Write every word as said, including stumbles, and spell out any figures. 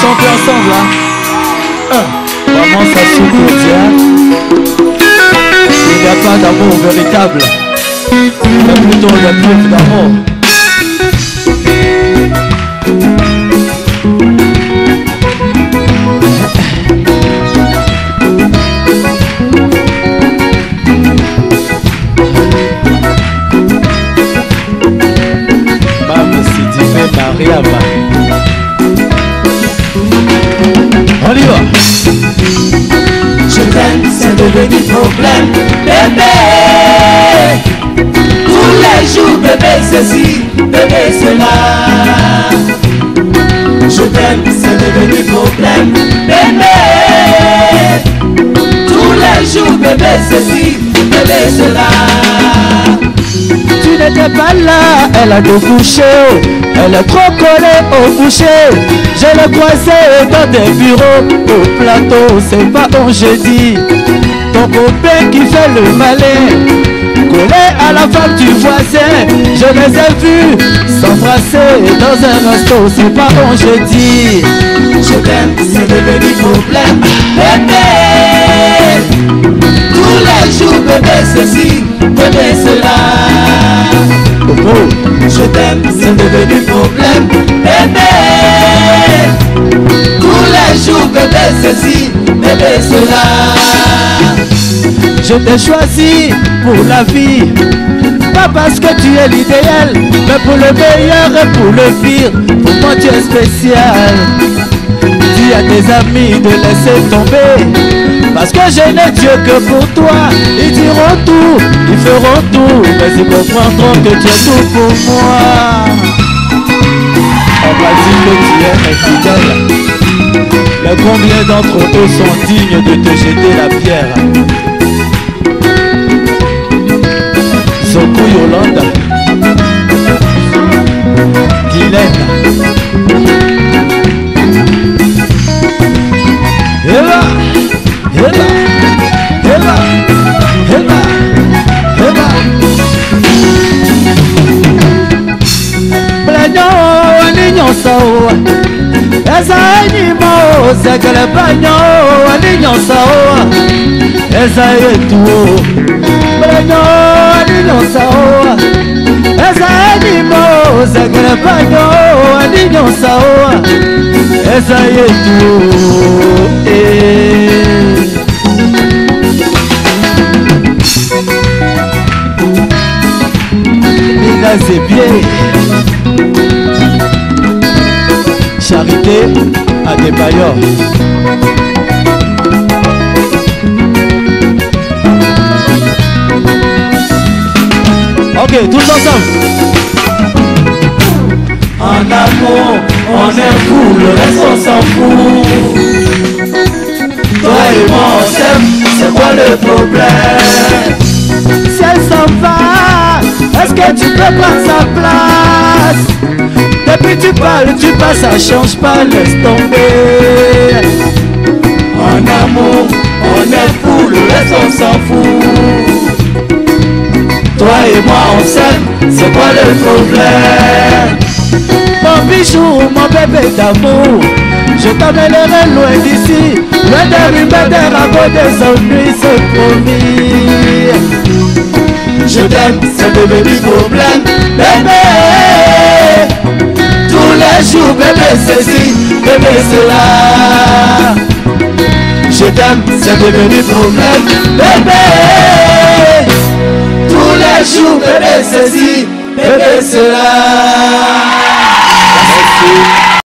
chanter ensemble hein. Un. Vraiment ça souffle bien. Il n'y a pas d'amour véritable, mais plutôt le preuve d'amour. Mame Sidibé Mariama. On y va. Je t'aime, c'est devenu problème, bébé. Tous les jours, bébé, ceci, bébé, cela. Je t'aime, c'est devenu problème, bébé. Tous les jours, bébé, ceci, bébé, cela. Tu n'étais pas là, elle a débouché. Elle est trop collée au boucher. Je l'ai croisée dans des bureaux. Au plateau, c'est pas un jeudi. Ton copain qui fait le malin, collé à la femme du voisin. Je les ai vus s'embrasser dans un resto. C'est pas un jeudi. Je t'aime, c'est devenu problème, bébé. Tous les jours, bébé, ceci, bébé, cela. Oh, oh. Je t'aime, c'est devenu problème, bébé. Tous les jours, bébé, ceci, bébé, cela. Je t'ai choisi pour la vie, pas parce que tu es l'idéal, mais pour le meilleur et pour le pire. Pour moi tu es spécial. Dis à tes amis de laisser tomber, parce que je n'ai Dieu que pour toi. Ils diront tout, ils feront tout, mais ils comprendront que tu es tout pour moi. On va dire que tu es infidèle, mais combien d'entre eux sont dignes de te jeter la pierre? Zoku Yolanda, Guylaine, Eva, Eva, Eva, Eva, Eva. Blanyo, alignon sao, esa enimo, c'est que le bagno, alignon sao, esa etuo. Blanyo, alignon sao, esa enimo, c'est que le bagno, alignon sao, esa etuo. C'est bien. Charité à des bailleurs. Ok, tous ensemble. En amour, on est fou, le reste on s'en fout. Toi et moi on s'aime, c'est quoi le problème? Si elle s'en va, est-ce que tu peux prendre sa place? Depuis tu parles, tu passes, ça change pas, laisse tomber. En amour, on est fou, le reste on s'en fout. Toi et moi on s'aime, c'est quoi le problème? Mon bijou, mon bébé d'amour, je t'emmènerai loin d'ici, loin des rumeurs, des ragots, des ennuis, c'est promis. Je t'aime, c'est devenu problème, bébé. Tous les jours, bébé, ceci, bébé, cela. Je t'aime, c'est devenu problème, bébé. Tous les jours, bébé, ceci, bébé, cela. Merci.